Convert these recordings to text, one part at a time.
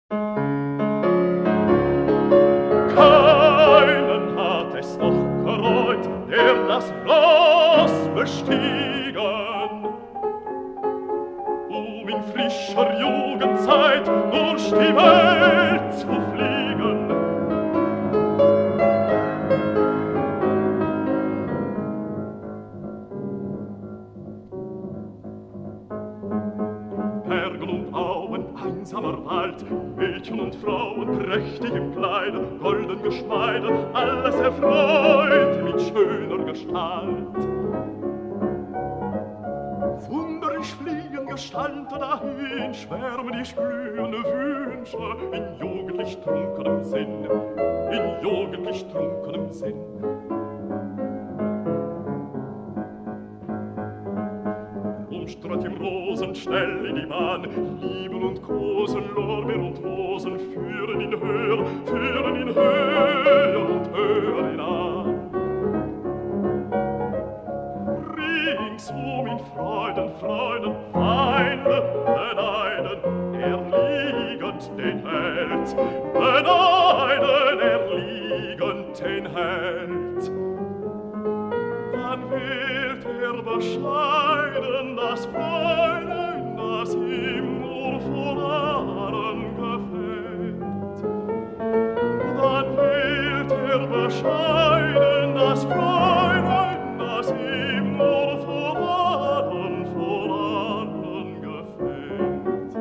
Keinen hat es noch gereut, der das Ross bestiegen, in frischer Jugendzeit durch die Welt zu fliegen. Bergen und Auen, einsamer Wald, Mädchen und Frauen, prächtig im Kleide, golden Geschmeide, alles erfreut mit schöner Gestalt. Wunderisch fliegen Gestalten dahin, schwärmen die sprühende Wünsche in jugendlich trunkenem Sinn, in jugendlich trunkenem Sinn. Umstrahlt im Rosen schnell in die Bahn, Lieben und Kosen, Lorbeer und Rosen führen ihn höher und höher ihn an. Ringsum in Freuden, Feinde beneiden, erliegend den Held, beneiden, erliegend den Held. Dann wählt bescheiden das Fräulein, das ihm nur vor allen gefällt. Dann wählt bescheiden das Fräulein, das ihm nur vor allen gefällt.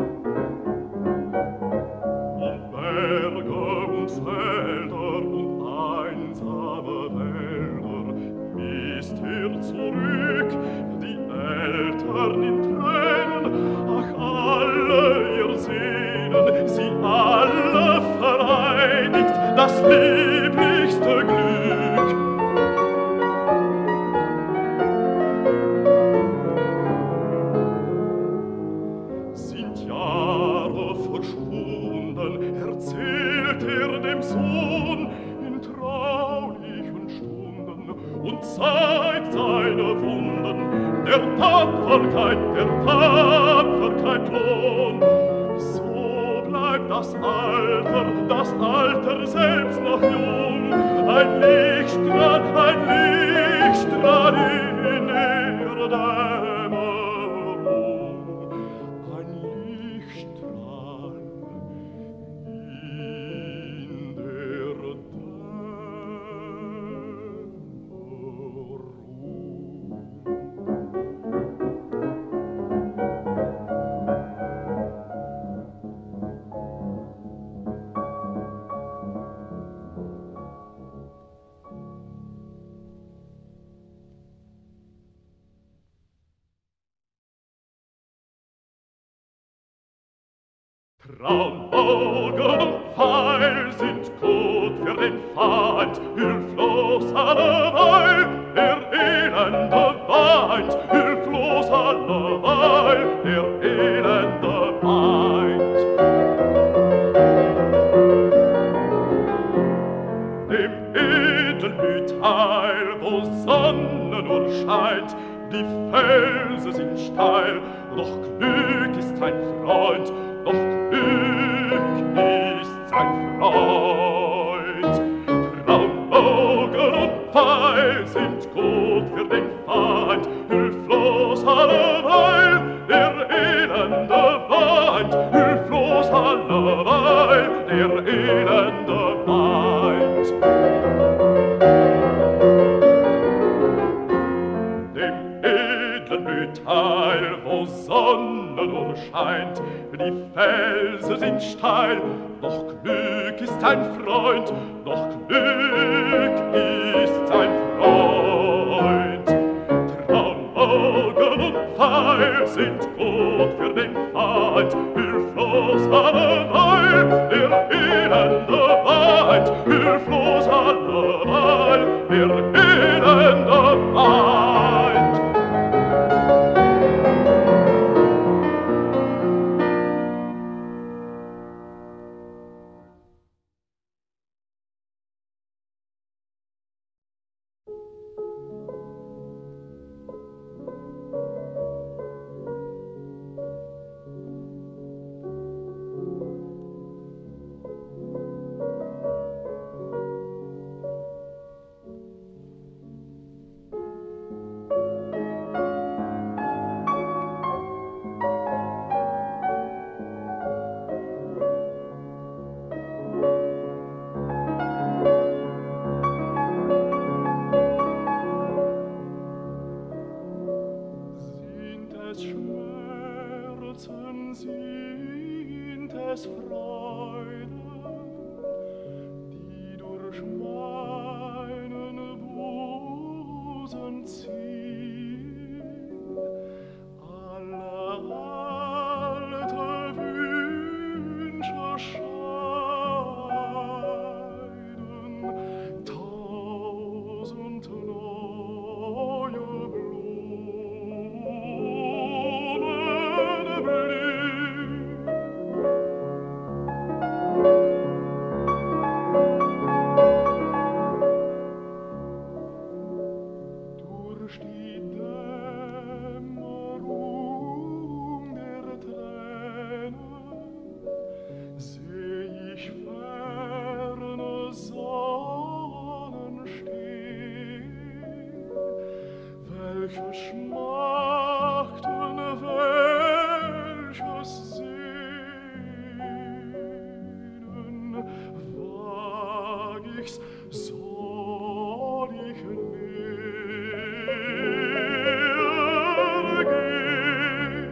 Und Berge und Felder und einsame Wälder misst zurück, die Eltern in Tränen, ach, alle ihr Sehnen, sie alle vereinigt, das lieblichste Glück. Sind Jahre verschwunden, erzählt dem Sohn in traulichen Stunden und zeigt seine Wunden, der Tapferkeit Lohn. So bleibt das Alter selbst noch jung, ein Lichtstrahl in der Dämmerung, ein Lichtstrahl in der Traumbogen und Pfeil sind gut für den Feind, hilflos alleweil, der Elende weint, hilflos alleweil, der Elende weint. Dem Edelmütheil, wo Sonne nur scheint, die Felsen sind steil, doch Glück ist ein Freund, doch Glück ist sein Freund. Traumbogen und Pfeil sind gut für den Feind, hilflos alleweil, der Elende weint, hilflos alleweil, der Elende weint. Dem edlen Metall, wo Sonne nur scheint, die Felsen sind steil, doch Glück ist ein Freund, doch Glück ist ein Freund. Traumbogen und Pfeil sind gut für den Feind, hilflos alleweil, der Elende weint, hilflos alleweil, der Elende weint. des Freuden, die durch meinen Busen ziehen, alle alte Wünsche scheiden, tausend neue Blumen blühen. Durch die Dämmerung der Tränen seh ich ferne Sonnen stehen, welche schmachten, welches Sehnen, wag ich's, soll ich näher gehen.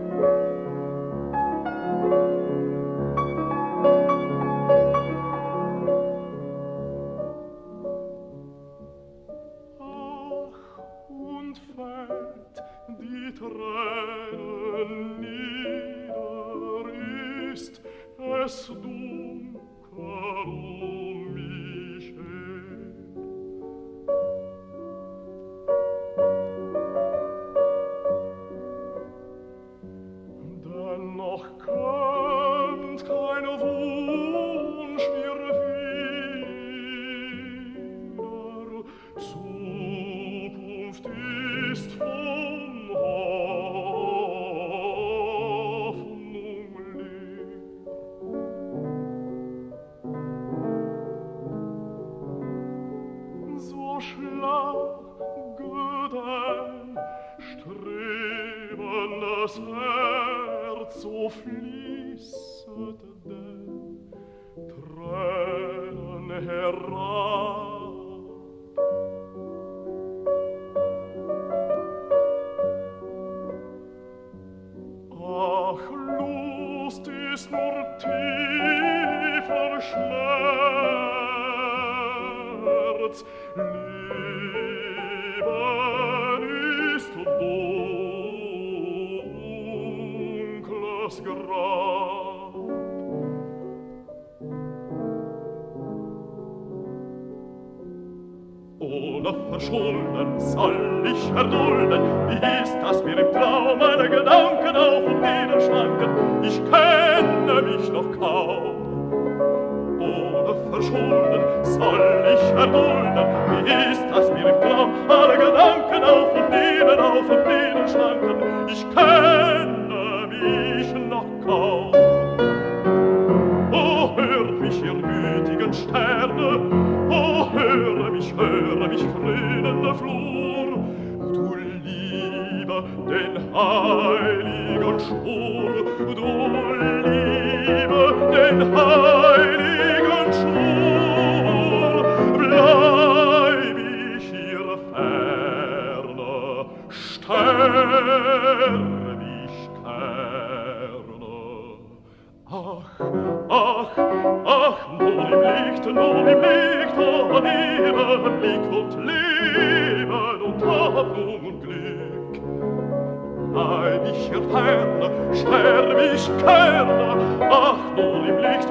Ach, und fällt die Tränen nieder, ist es dunkel um mich her. Dennoch kommt kein Wunsch mir wieder, Zukunft ist von Hoffnung leer. So schlage dein strebendes Herz, so fließet denn Tränen herab. Ach, Lust ist nur tiefer Schmerz, Leben ist dunkles Grab. Ohne Verschulden soll ich erdulden, wie ist das mir im Traum, meine Gedanken auf und nieder schwanken, ich kenne mich noch kaum. Ohne Verschulden soll ich erdulden, wie ist das mir im Traum, alle Gedanken auf und nieder schwanken, ich kenne mich noch kaum. Oh, hört mich, ihr gütigen Sterne, oh, höre mich, grünende Flur, du Liebe, den heiligen Schwur, du Liebe, den heiligen Schwur, bleib ich hier ferne, sterb ich kerne. Ach, nur im Licht, an ihrem Blick und Leben und Hoffnung und Glück. Bleib ich hier ferne, sterb ich kerne, ach, nur im Licht,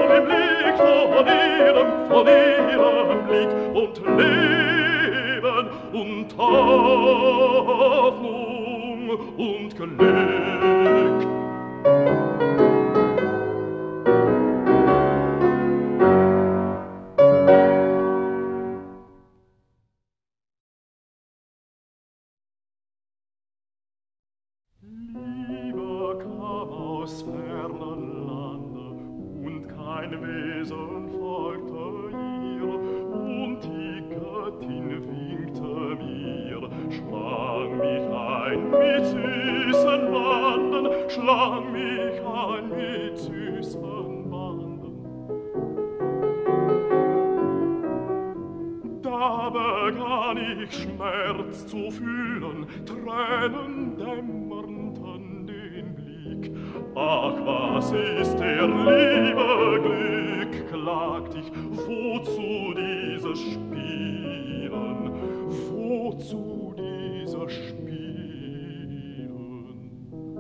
von ihrem Blick und Leben und Hoffnung und Glück. Schlang mich ein mit süßen Banden. Da begann ich Schmerz zu fühlen, Tränen dämmerten den Blick. Ach, was ist der liebe Glück, klagt ich, wozu dieses Spielen, wozu dieses Spielen?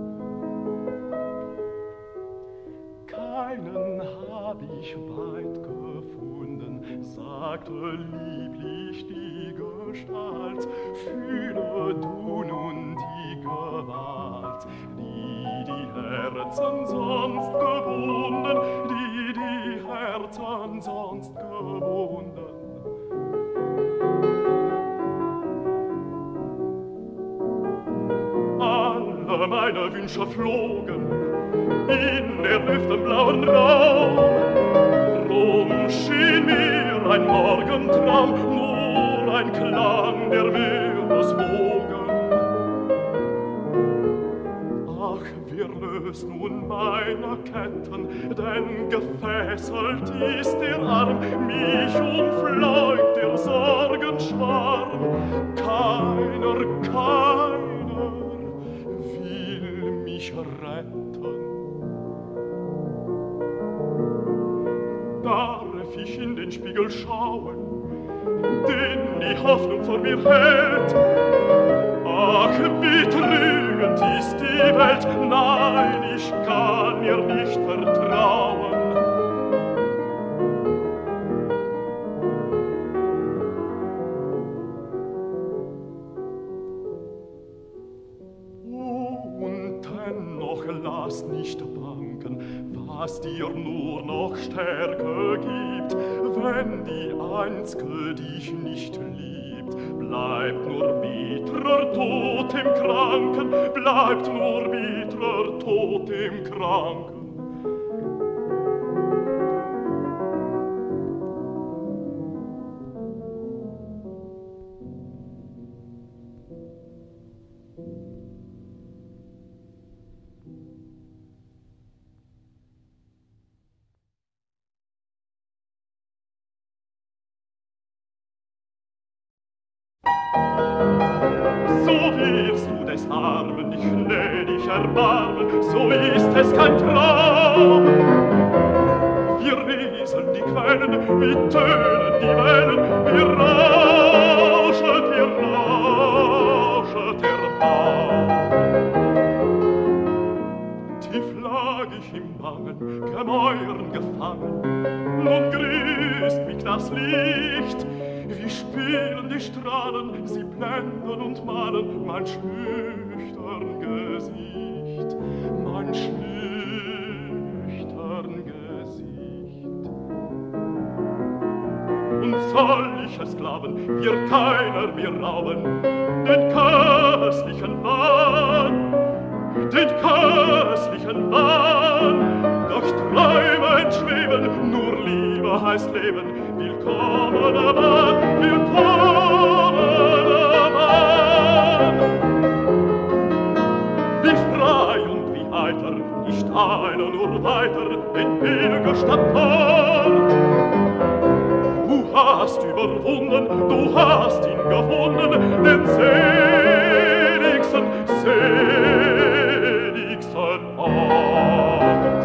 Keinen hab ich weit gefunden, sagte lieblich die Gestalt, fühle du nun die Gewalt, die Herzen sonst gebunden, die Herzen sonst gebunden. Alle meine Wünsche flogen in der lüftenblauen Raum. Drum schien mir ein Morgentraum, nur ein Klang der Meereswogen. Ach, wer löst nun meine Ketten, denn gefesselt ist der Arm, mich umfleugt der Sorgenschwarm. Keiner will mich retten. Darf ich in den Spiegel schauen, den die Hoffnung vor mir hält? Ach, wie trügend ist die Welt, nein, ich kann ihr nicht vertrauen. Und dennoch lass nicht wanken, was dir nur noch Stärke gibt, wenn die Einzige dich nicht liebt. Bleibt nur bitterer Tod im Kranken, bleibt nur bitterer Tod im Kranken. So wirst du des Armen dich gnädig erbarmen, so ist es kein Traum. Wir rieseln die Quellen, wir tönen die Wellen, wir rauschet der Baum. Tief lag ich im bangen Gemäuren gefangen, nun grüßt mich das Licht. Wie spielen die Strahlen, sie blenden und malen mein schüchtern Gesicht, mein schüchtern Gesicht. Und soll ich es glauben, wird keiner mir rauben, den köstlichen Wahn, durch Träume entschweben, nur Liebe heißt Leben, willkommener Mann, willkommener Mann. Wie frei und wie heiter, nicht einer nur weiter, den Pilgerstadt fort. Du hast überwunden, du hast ihn gefunden, den seligsten Ort.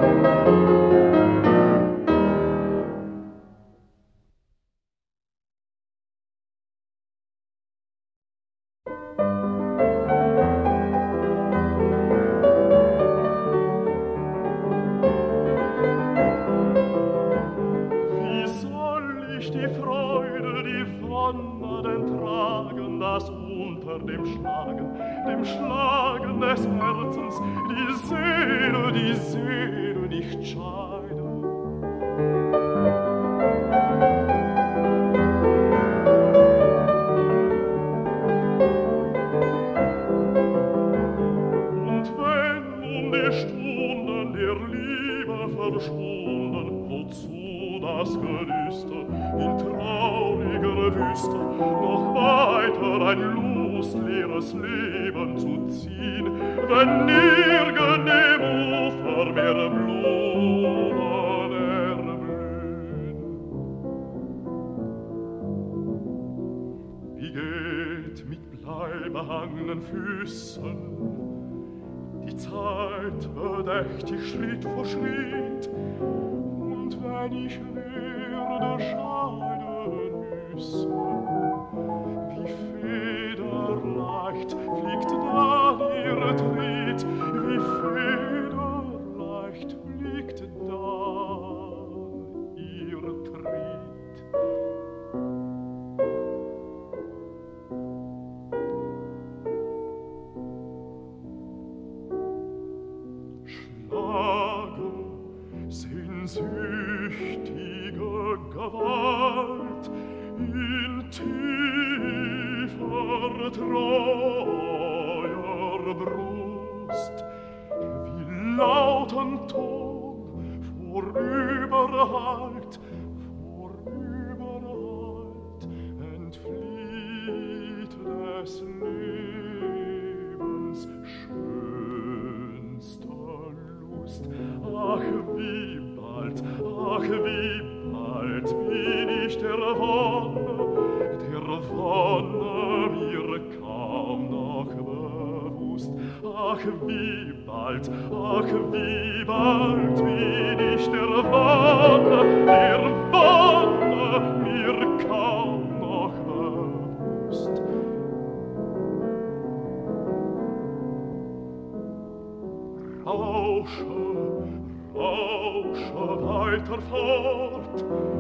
Wie soll ich die Freude, die Wonne denn tragen, das unter dem Schlagen des Herzens die Seele nicht scheiden? Und wenn nun die Stunden der Liebe verschwunden, wozu das Gelüste in trauriger Wüste noch weiter ein lustleeres Leben zu ziehen, wenn nirgend im Ufer mehr Blumen erblühen? Wie geht mit bleibehangenen Füßen die Zeit verdächtig Schritt vor Schritt, und wenn ich werde scheiden müssen, wie federleicht fliegt da ihr Tritt, wie federleicht fliegt da ihr Tritt. Schlage sehnsüchtige Gewalt in tiefer treuer Brust, wie lauten Ton vorüberhallt, entflieht des Lebens schönster Lust. Ach, wie bald bin ich der Wonne mir kaum noch bewusst. Ach, wie bald bin ich der Wonne mir kaum noch bewusst. Rausche weiter fort,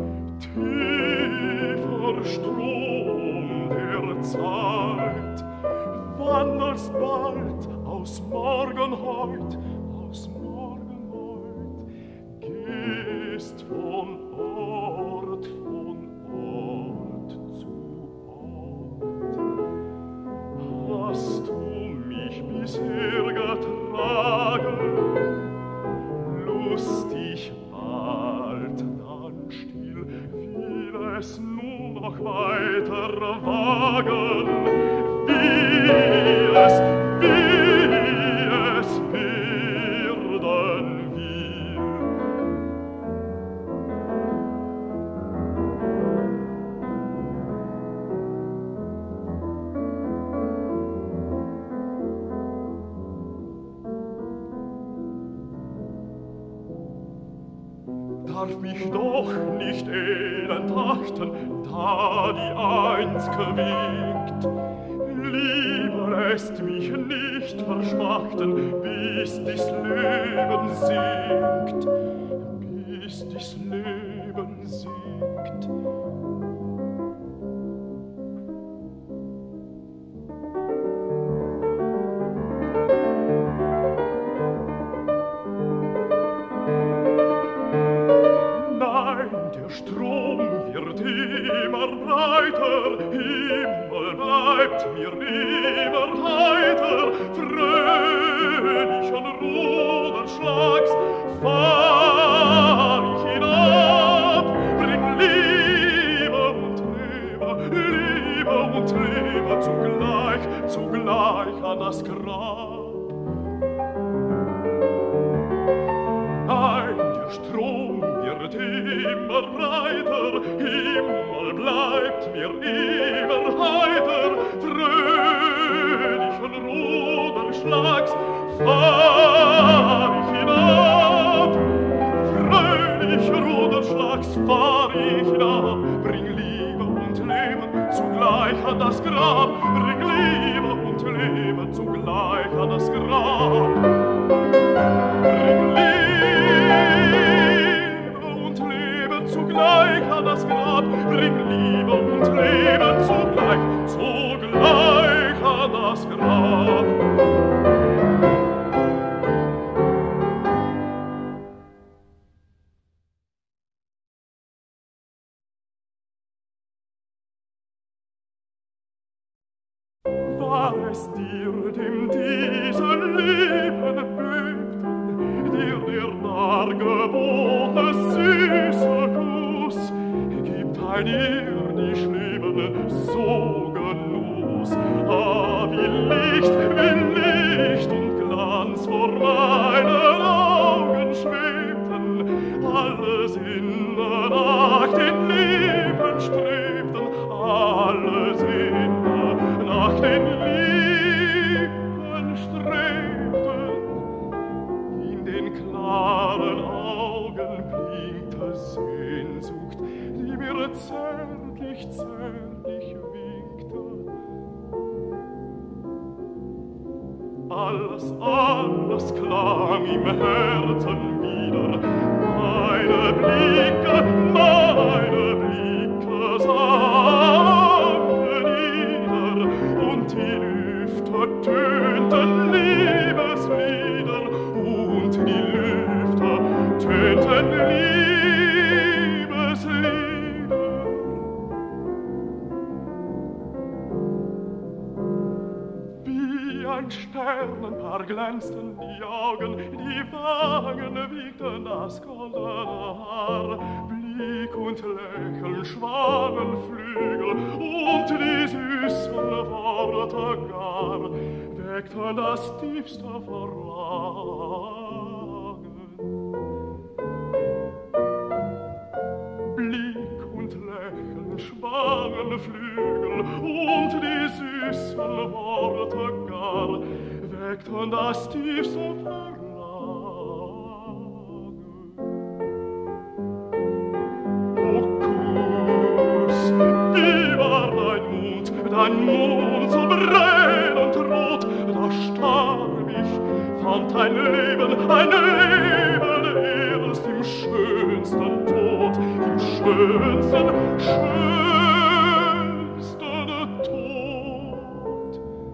tiefer Strom der Zeit, wanderst bald aus Morgenheut, gehst von Ort zu Ort. Hast du mich bisher getragen, lustig bald, dann still, will es nur noch weiter wagen, wie es werden will. Darf mich doch nicht elend achten, da die Einz'ge winkt. Lieber lässt mich nicht verschmachten, bis dies Leben sinkt, Der Strom wird immer breiter, Himmel bleibt mir immer heiter, fröhlichen Ruderschlags fahr ich hinab, bring Liebe und Lebe zugleich an das Grab. Nein, der Strom wird immer breiter, Himmel bleibt mir immer heiter, fröhlichen Ruderschlags fahr ich hinab, fröhlichen Ruderschlags fahr ich hinab, bring Liebe und Leben zugleich an das Grab, bring Liebe und Leben zugleich an das Grab, bring Liebe und Leben zugleich an das Grab, bring Liebe und Leben zugleich an das Grab. War es dir, dem diese Lippen bebten, dir der dargebotene süße Kuss, gibt ein irdisch Leben so Genuss. Ah, wie Licht und Glanz vor meinen Augen schwebten, alle Sinne nach den Lippen strebten, alle Sinne nach den Lippen strebten, in den zärtlich, zärtlich winkte. Alles, alles klang im Herzen wieder. Meine Blicke sanken nieder, und die Lüfte tönten Liebeslieder, und die Lüfte tönten Liebeslieder. Wie ein Sternenpaar glänzten die Augen, die Wangen wiegten das goldene Haar, Blick und Lächeln schwangen Flügel, und die süßen Worte gar weckten das tiefste Verlangen. Blick und Lächeln schwangen Flügel, und die süßen Worte gar weckten das tiefste Verlangen. Dein Mund so brennend rot, da starb ich, fand ein Leben erst im schönsten Tod, im schönsten Tod.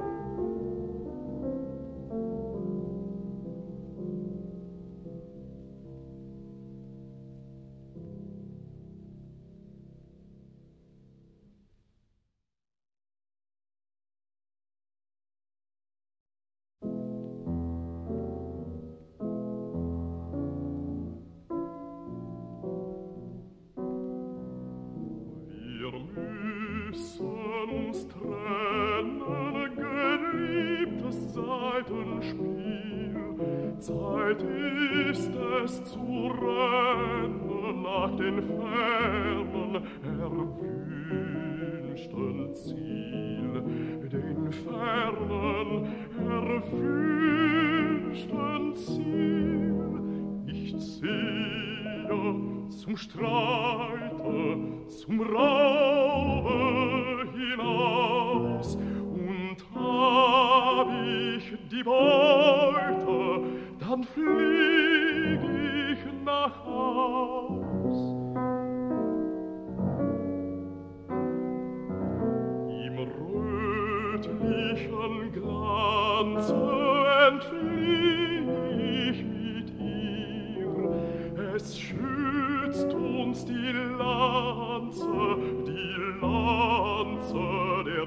Uns trennen, geliebtes Saitenspiel. Zeit ist es zu rennen nach den fernen, erwünschten Ziel. Den fernen, erwünschten Ziel. Ich ziehe zum Streite, zum Raube hinaus, und hab ich die Beute, dann flieg ich nach Haus. Im rötlichen Glanze entflieg ich mit ihr, es schützt uns die Lanze, der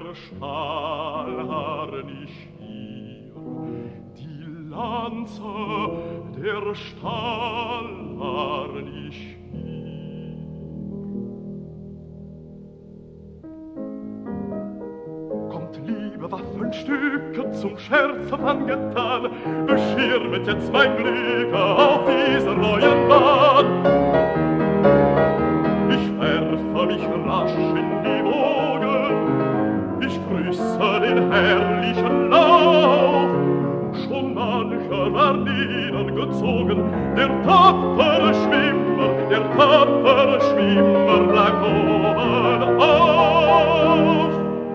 Stahlharnisch die Lanze, der Stahlharnisch. Kommt, liebe Waffenstücke, zum Scherz angetan, beschirmet jetzt mein Glück auf dieser neuen Bahn. Ich werfe mich rasch in die Wogen, ich grüße den herrlichen Lauf. Schon mancher war niedergezogen, der tapfere Schwimmer lag oben auf.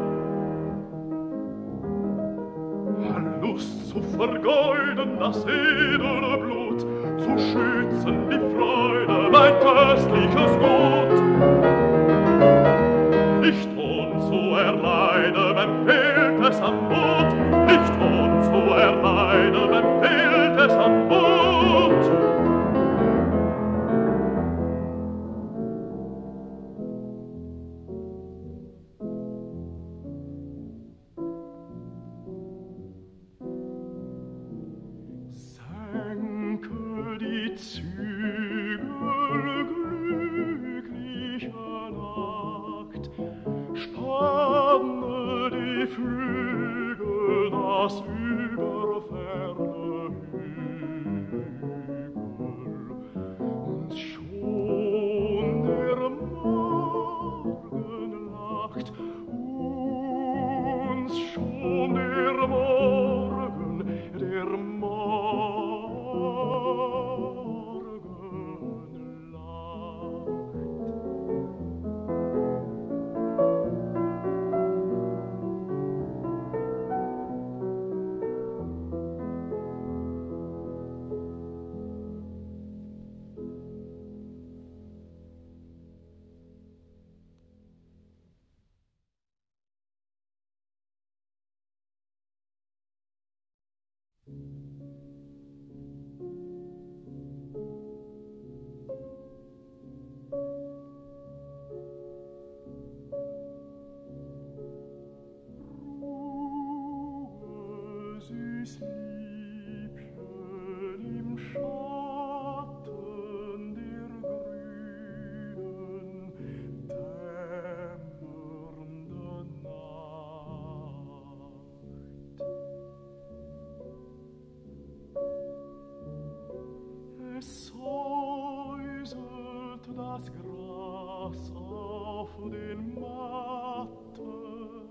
Lust zu vergeuden das edle Blut, zu schützen die Freude, mein köstliches Gut. Nicht unzuerleiden, wenn fehlt es an Mut, nicht unzuerleiden, wenn fehlt es an Mut. Senke die Zügel glühend das Gras auf den Matten.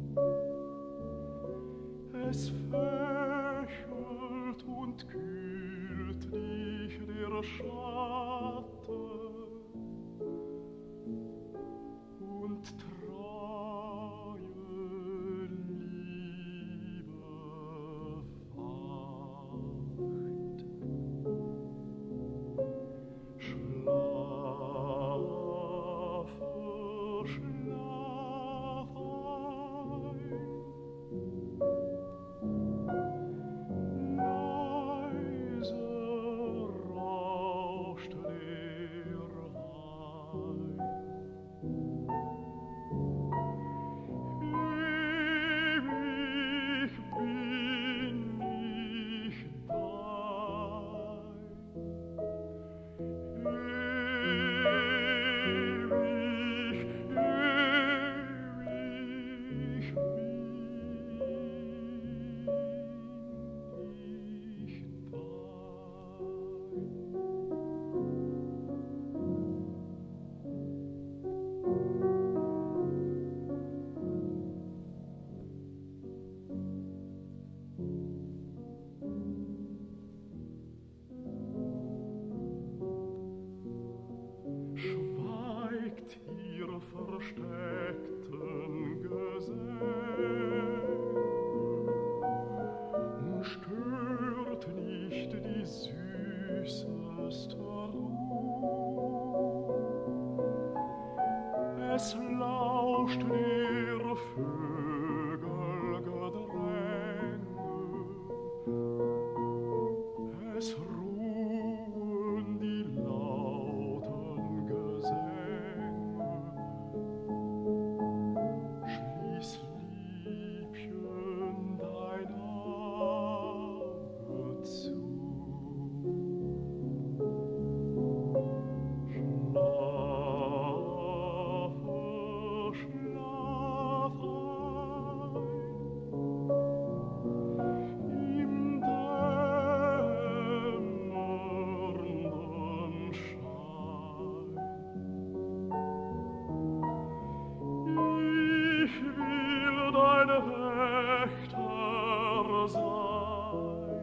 Es fächelt und kühlt dich der Schatten und treue Liebe wacht. Schlafe, schlaf ein. Leise rauscht der Hain. Ewig bin ich dein. Ewig, ewig bin ich schweigt ihr versteckten Gesänge und stört nicht die süßeste Ruhe. Es lauscht der Vögel Gedränge, es ruhen die lauten Gesänge. Schließ, Liebchen, dein Auge zu. Schlafe, schlaf ein. Im dämmernden Schein. Ich will dein Wächter sein.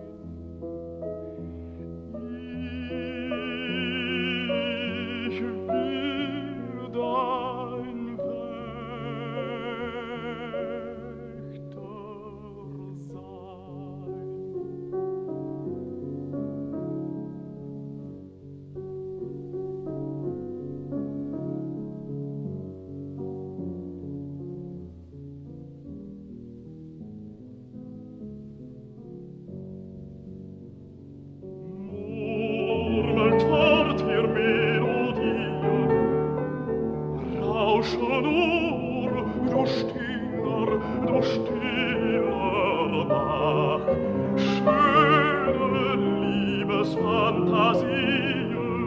Ich will dein Wächter sein. Murmelt fort ihr Melodien, rausche nur, du stiller Bach, schöne Liebesfantasien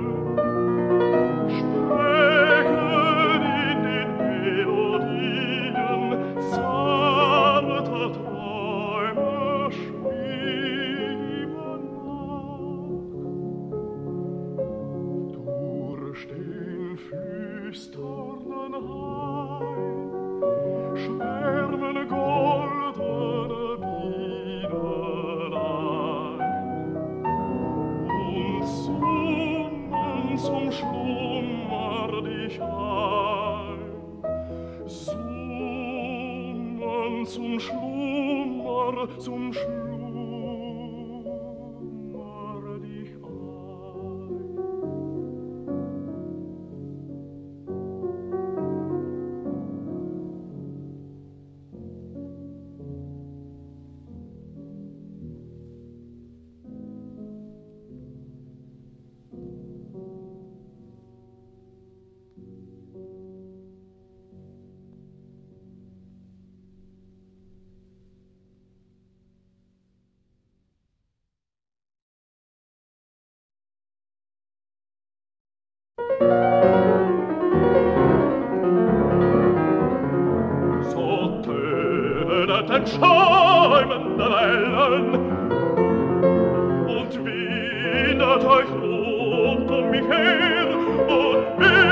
sprechen in den Melodien, zarte Träume schweben nach. Durch den flüsternden Hain schwärmen goldene Bienelein und summen zum Schlummer dich ein, summen zum Schlummer dich ein. So tönet den schäumenden Wellen und windet euch rund um mich her und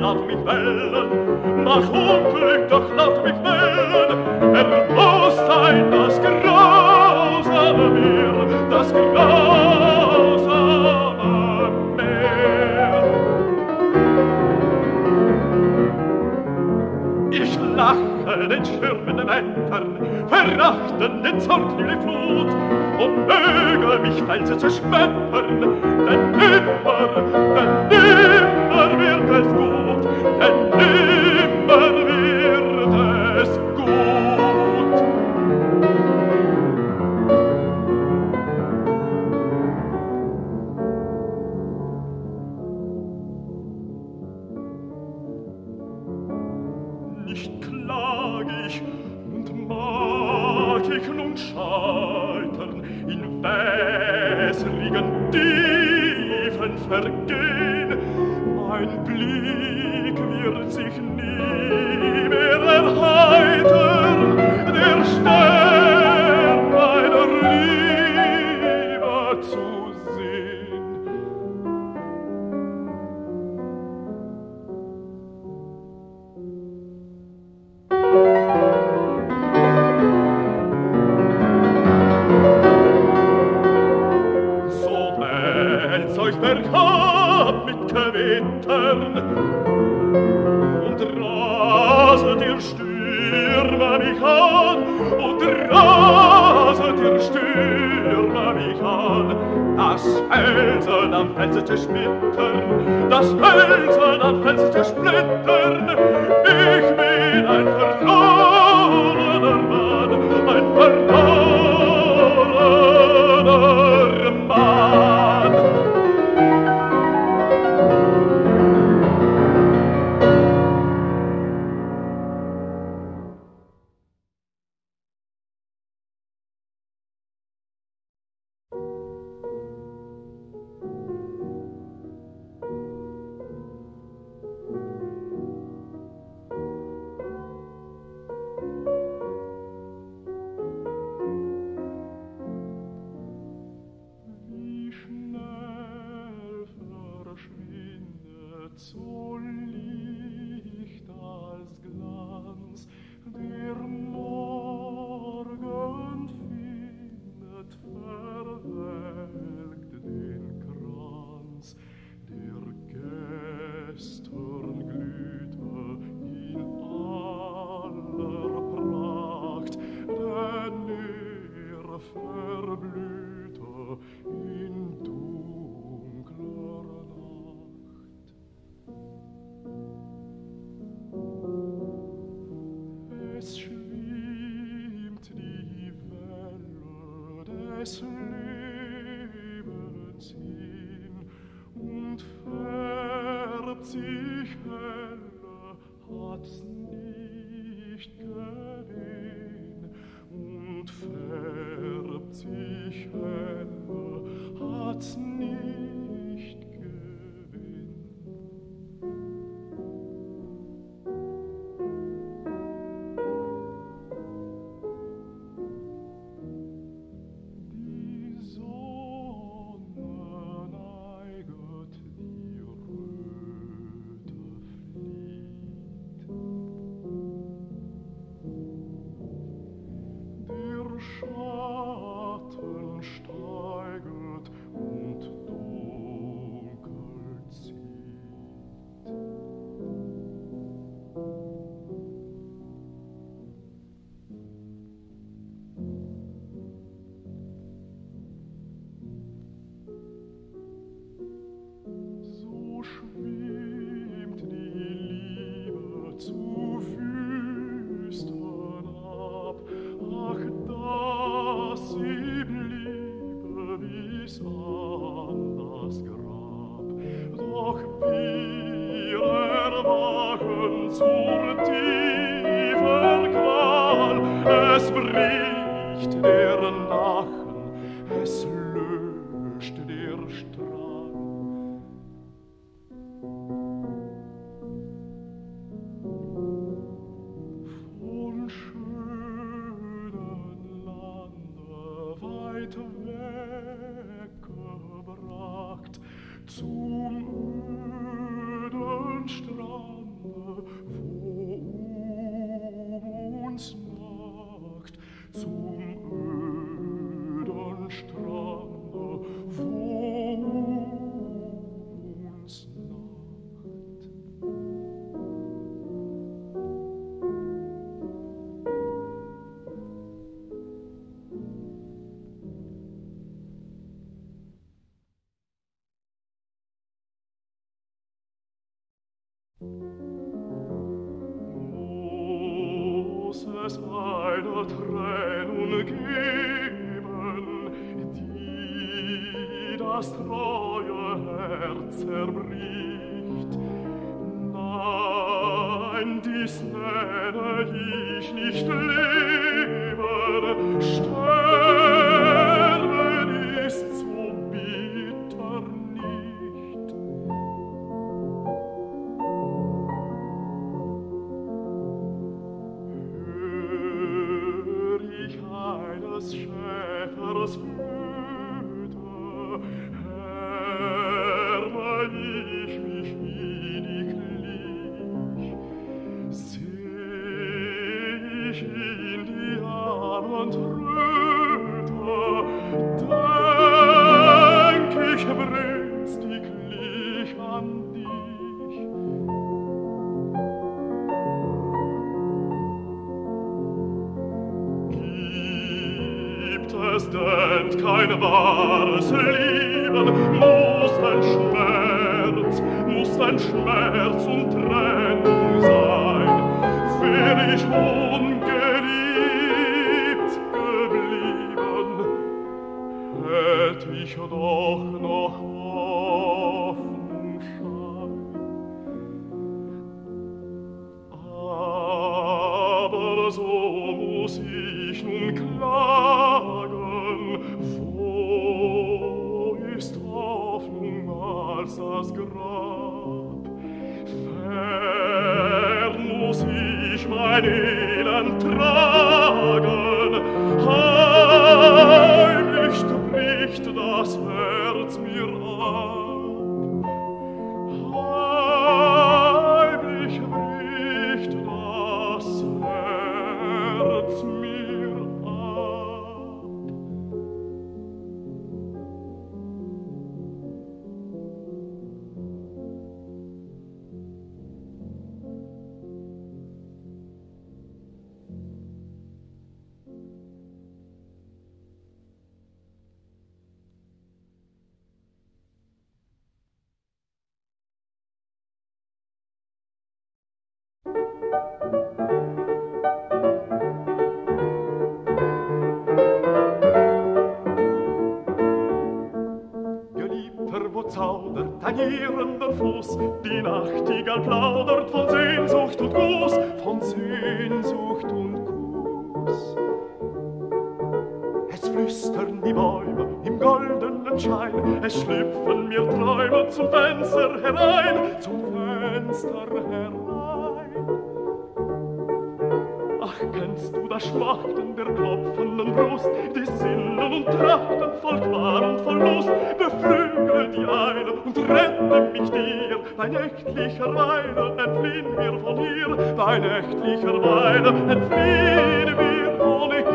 lass mich wählen, mach Unglück, doch lass mich wählen, muss sein das grausame Meer, das grausame Meer. Ich lache den schirmenden Wettern, verachten den zornliche Flut und möge mich Felsen zerschmettern, denn nimmer wird es gut, denn nimmer wird es gut. Nicht klag ich und mag ich nun scheitern, in wässrigen Tiefen vergehen. Mein Blick wird sich nie mehr erheitern, der Stern meiner Liebe zu sehen. So wälzt euch der Kap mit Gewittern und raset ihr Stürme mich an und raset ihr Stürme mich an. Das Felsen am Felsen zersplittern, das Felsen am Felsen zersplittern. Ich bin ein verlorener Mann, ein verlorener Mann. Wie schnell verschwindet so Licht als Glanz, der Morgen findet verwelkt den Kranz, der gestern glühte in aller Pracht, denn verblühte in dunkler Nacht. Es schwimmt die Welle des Lebens hin und färbt sich heller, hat's nicht gewehen, und färbt sich heller, hat's nicht gewinn. Die Sonne neiget, die Röte flieht. Der Schatten steiget und dunkel zieht. So schwimmt die Liebe zu Wüsten ab, ach, dass sie bliebe bis an das Grab. Doch wir erwachen zur tiefen Qual, es bricht der Nachen, es löscht der Strahl. Von schönen Lande weit weggebracht zum öden Strand, Muss es eine Trennung geben, die das treue Herz zerbricht? Nein, dies nenne ich nicht Leben, sterben ist so bitter nicht. Hör ich eines Schäfers Flöte, härme ich mich inniglich, seh ich in die Abendröte, denk ich brünstiglich an dich. Gibt es denn kein wahres Leben, muss ein Schmerz und Trennung sein, wär ich ungeliebt geblieben, hätt ich doch noch Hoffnungsschein. Aber so muss ich nun klagen, wo ist Hoffnung als das Grab? Fern muss ich mein Elend tragen, heimlich bricht das Herz mir ab. Heimlich bricht das Herz mir ab. Geliebter, wo zaudert ein irrender Fuß? Die Nachtigall plaudert von Sehnsucht und Guss, von Sehnsucht und Guss. Es flüstern die Bäume im goldenen Schein, es schlüpfen mir Träume zum Fenster herein, zum Fenster herein. Ach, kennst du das Schmachten der klopfenden Brust, die Sinnen und Trachten voll Qual und voll Lust? Beflügle die Eile und rette mich dir, bei nächtlicher Weile entfliehen wir von hier, bei nächtlicher Weile entfliehen wir von hier.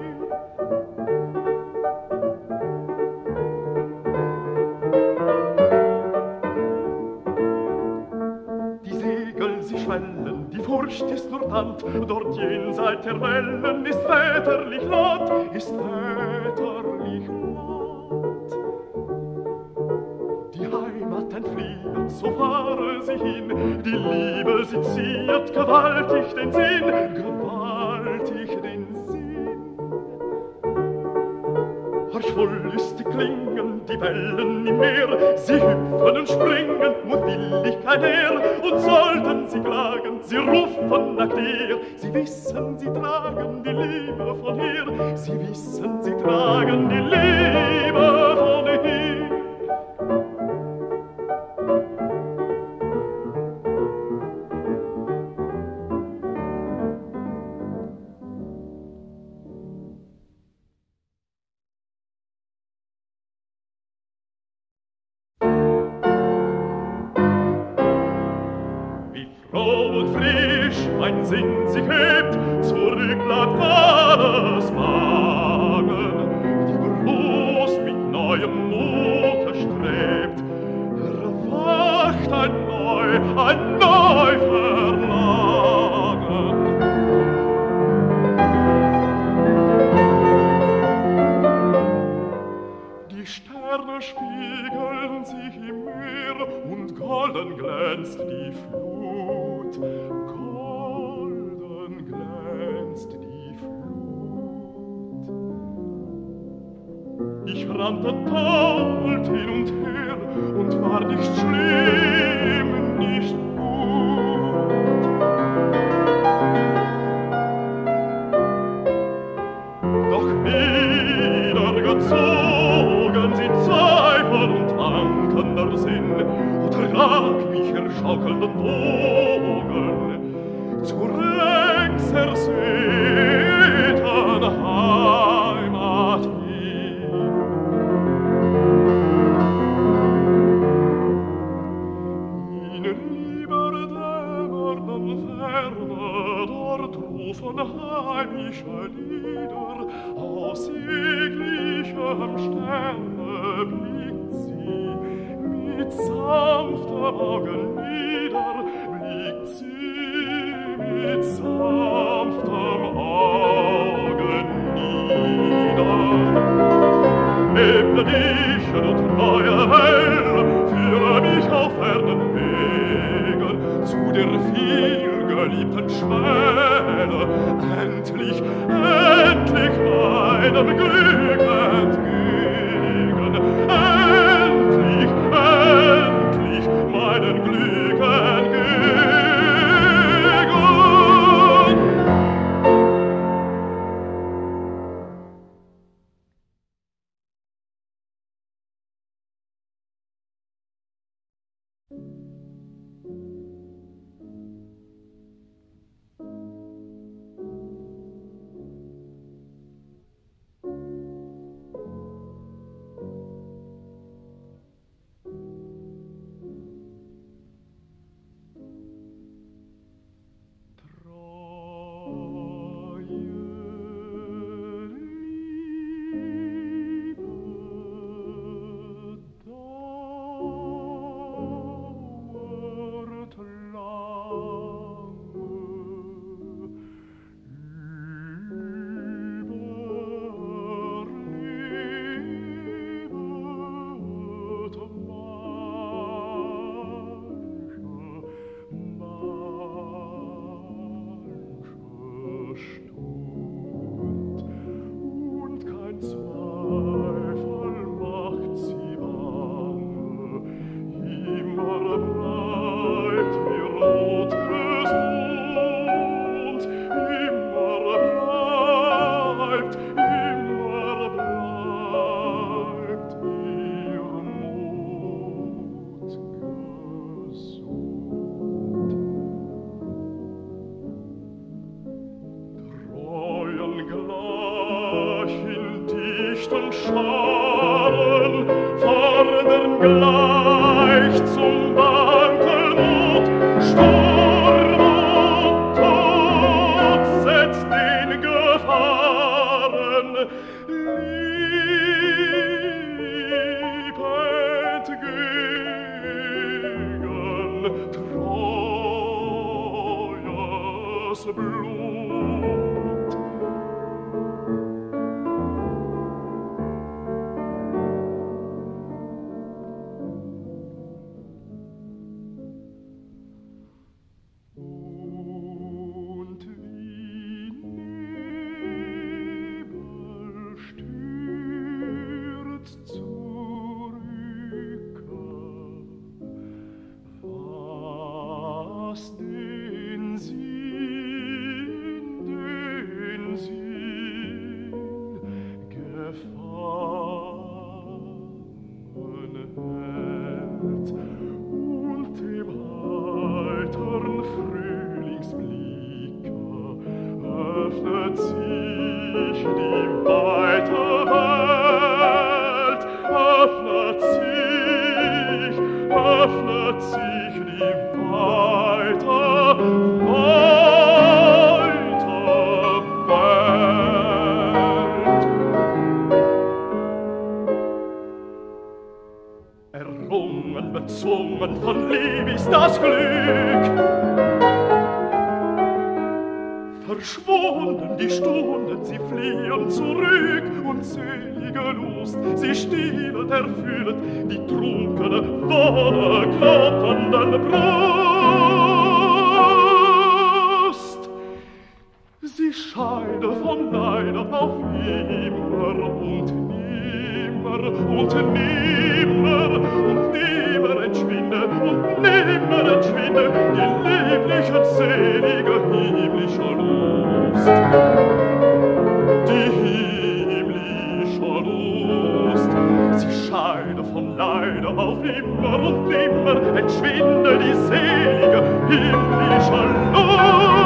Die Segel, sie schwellen, die Furcht ist nur Tand, dort jenseits der Wellen ist väterlich Land, ist väterlich Land. Die Heimat entflieht, so fahre sie hin, die Liebe, sie ziert gewaltig den Sinn, gewaltig den Sinn. Harschvoll ist die Klingen, die Wellen im Meer, sie hüpfen und springen, mutwillig kein Heer, und sollten sie klagen, sie rufen nach dir. Sie wissen, sie tragen die Liebe von hier, sie wissen, sie tragen die Liebe von hier. Und frisch mein Sinn sich hebt, zurück bleibt alles Magen, die Brust mit neuem Mute strebt, erwacht ein neu Verlangen. Die Sterne spiegeln sich im Meer und golden glänzt die Flut. Golden glänzt die Flut. Ich rannte taumelt hin und her und war nicht schlimm, nicht gut. Doch wieder gezogen sie Zweifel und wankender Sinn, trag mich erschaukelnden Wogen zurück ersehnten Heimat hin. In lieberdämmernden Ferne dort rufen heimische Lieder, aus jeglichem Sterne blickt sie, mit sanftem Augenlider blickt sie, mit sanftem Augenlider. Ebne dich, du treue Hell, führe mich auf fernen Wegen zu der vielgeliebten Schwelle, endlich, endlich meinem Glück entgegen, endlich, endlich meinem Glück entgegen. Bezwungen von Lieb ist das Glück. Verschwunden die Stunden, sie fliehen zurück, und selige Lust, sie stillet, erfüllet die trunkene Wonne klopfenden Brust. Sie scheide von Leid auf immer und nimmer und nimmer und nimmer entschwinde und nimmer entschwinde die liebliche, selige, himmlische Lust. Die himmlische Lust, sie scheide von Leide auf immer und nimmer entschwinde die selige, himmlische Lust.